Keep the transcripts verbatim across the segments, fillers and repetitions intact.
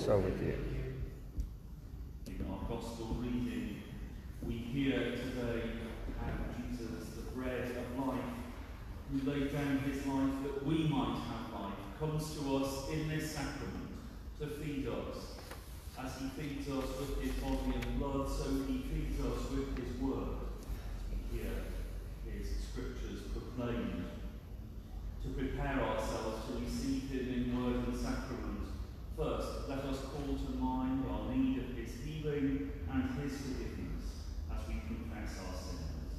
also with you. In our Gospel reading, we hear today how Jesus, the bread of life, who laid down his life that we might have life, comes to us in this sacrament to feed us. As he feeds us with his body and blood, so he feeds us with his word. We hear his scriptures proclaimed. To prepare ourselves to receive him in word and sacrament, first let us call to mind our need of his healing and his forgiveness as we confess our sins.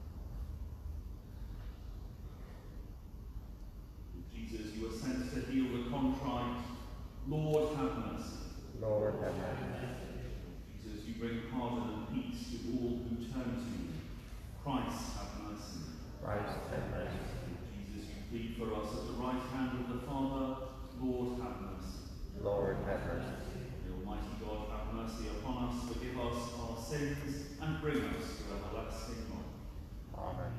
Jesus, you are sent to heal the contrite. Lord, have mercy. Lord, have mercy. Jesus, you bring pardon and peace to all who turn to you. Christ, have mercy. Christ, have mercy. Jesus, you plead for us at the right hand of the Father. Lord, have mercy. Lord, have mercy. The Almighty God, have mercy upon us, forgive us our sins, and bring us to everlasting life. Amen.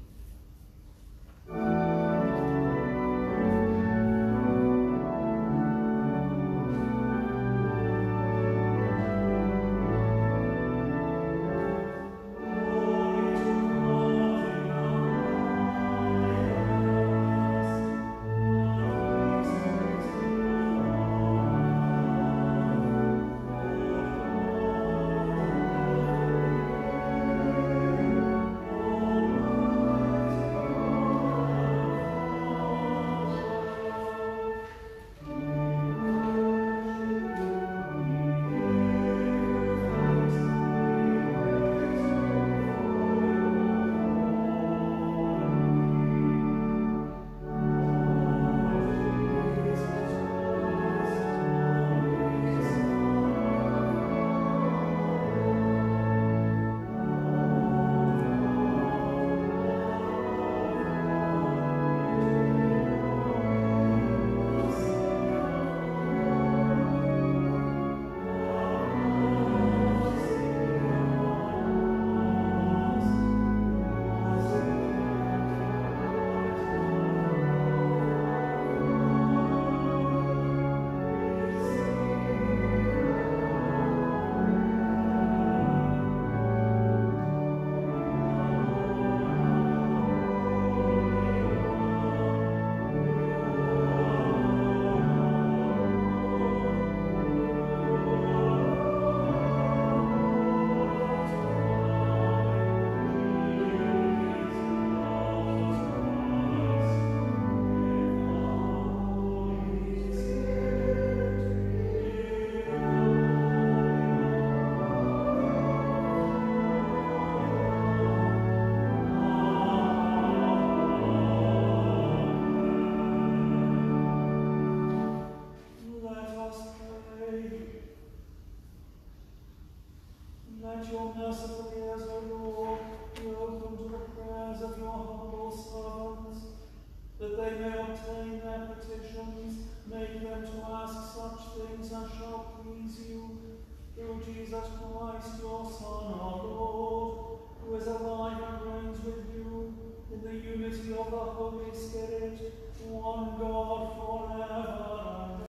Let your merciful ears, O Lord, be open to the prayers of your humble servants, that they may obtain their petitions. Make them to ask such things as shall please you, through Jesus Christ, your Son, our Lord, who is alive and reigns with you in the unity of the Holy Spirit, one God,